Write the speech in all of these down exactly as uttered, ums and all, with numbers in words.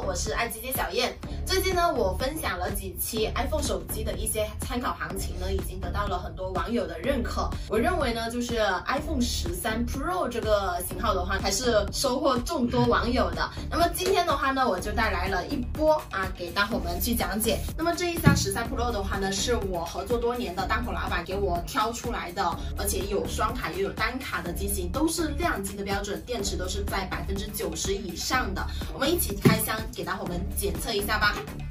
我是爱机姐小燕。最近呢，我分享了几期 iPhone 手机的一些参考行情呢，已经得到了很多网友的认可。我认为呢，就是 iPhone 十三 Pro 这个型号的话，还是收获众多网友的。那么今天的话呢，我就带来了一波啊，给大伙们去讲解。那么这一箱十三 Pro 的话呢，是我合作多年的当口老板给我挑出来的，而且有双卡又有单卡的机型，都是亮机的标准，电池都是在百分之九十以上的。我们一起开箱，给大伙们检测一下吧。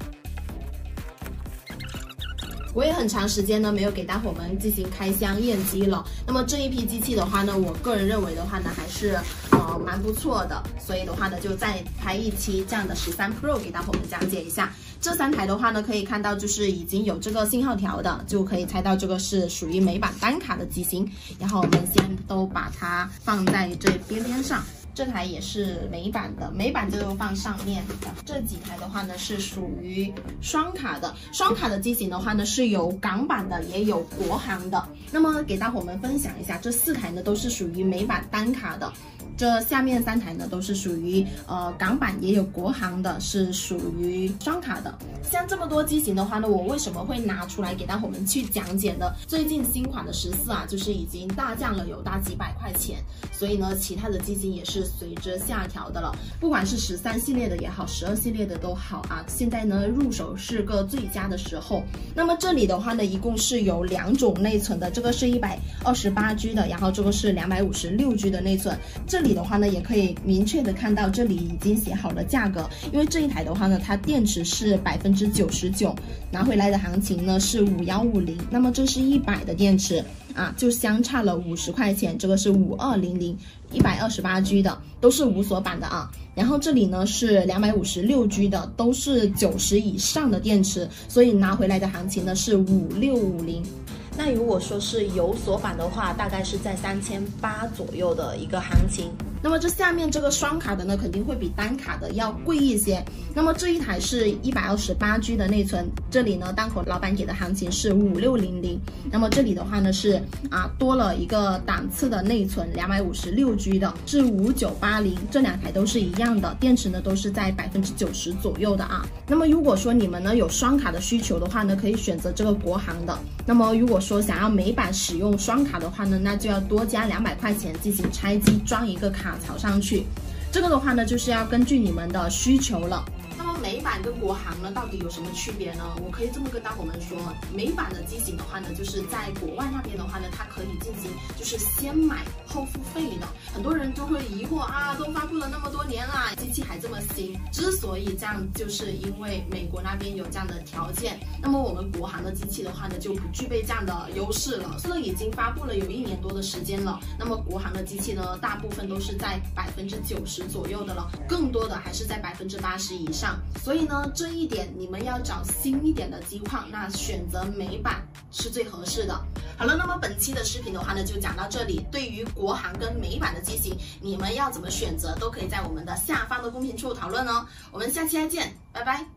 我也很长时间呢没有给大伙们进行开箱验机了。那么这一批机器的话呢，我个人认为的话呢，还是呃蛮不错的，所以的话呢，就再拍一期这样的十三 Pro 给大伙们讲解一下。这三台的话呢，可以看到就是已经有这个信号条的，就可以猜到这个是属于美版单卡的机型。然后我们先都把它放在这边边上。这台也是美版的，美版就放上面。这几台的话呢是属于双卡的，双卡的机型的话呢是有港版的，也有国行的。那么给大伙们分享一下，这四台呢都是属于美版单卡的。这下面三台呢都是属于呃港版也有国行的，是属于双卡的。像这么多机型的话呢，我为什么会拿出来给大伙们去讲解呢？最近新款的十四啊，就是已经大降了有大几百块钱，所以呢，其他的机型也是随之下调的了。不管是十三系列的也好，十二系列的都好啊，现在呢入手是个最佳的时候。那么这里的话呢，一共是有两种内存的，这个是一百二十八 G 的，然后这个是两百五十六 G 的内存。这里的话呢，也可以明确的看到，这里已经写好了价格，因为这一台的话呢，它电池是百分之九十九，拿回来的行情呢是五一五零，那么这是一百的电池啊，就相差了五十块钱，这个是五二零零，一百二十八 G 的，都是无锁版的啊。然后这里呢是两百五十六 G 的，都是九十以上的电池，所以拿回来的行情呢是五六五零。那如果说是有锁版的话，大概是在三千八左右的一个行情。那么这下面这个双卡的呢，肯定会比单卡的要贵一些。那么这一台是一百二十八 G 的内存，这里呢档口老板给的行情是五六零零。那么这里的话呢是啊多了一个档次的内存，两百五十六 G 的是五九八零，这两台都是一样的，电池呢都是在百分之九十左右的啊。那么如果说你们呢有双卡的需求的话呢，可以选择这个国行的。那么如果说想要美版使用双卡的话呢，那就要多加两百块钱进行拆机装一个卡槽上去。这个的话呢，就是要根据你们的需求了。那么美版跟国行呢，到底有什么区别呢？我可以这么跟大伙们说，美版的机型的话呢，就是在国外那边的话呢，它可以进行就是先买后付费的。很多人就会疑惑啊，都发布了那么多年啦，机器还这么新。之所以这样，就是因为美国那边有这样的条件，那么我们国行的机器的话呢，就不具备这样的优势了。这个已经发布了有一年多的时间了，那么国行的机器呢，大部分都是在百分之九十左右的了，更多的还是在百分之八十以上。所以呢，这一点你们要找新一点的机况，那选择美版是最合适的。好了，那么本期的视频的话呢，就讲到这里。对于国行跟美版的机型，你们要怎么选择，都可以在我们的下方的公屏处讨论哦。我们下期再见，拜拜。